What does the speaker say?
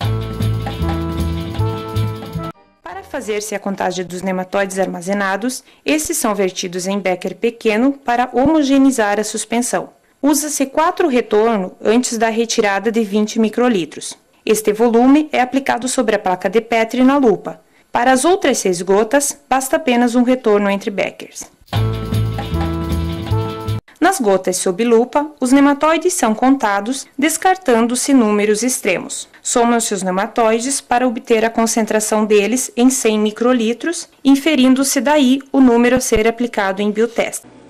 Para fazer-se a contagem dos nematóides armazenados, esses são vertidos em becker pequeno para homogeneizar a suspensão. Usa-se 4 retorno antes da retirada de 20 microlitros. Este volume é aplicado sobre a placa de Petri na lupa. Para as outras 6 gotas, basta apenas um retorno entre beckers. Nas gotas sob lupa, os nematóides são contados, descartando-se números extremos. Somam-se os nematóides para obter a concentração deles em 100 microlitros, inferindo-se daí o número a ser aplicado em bioteste.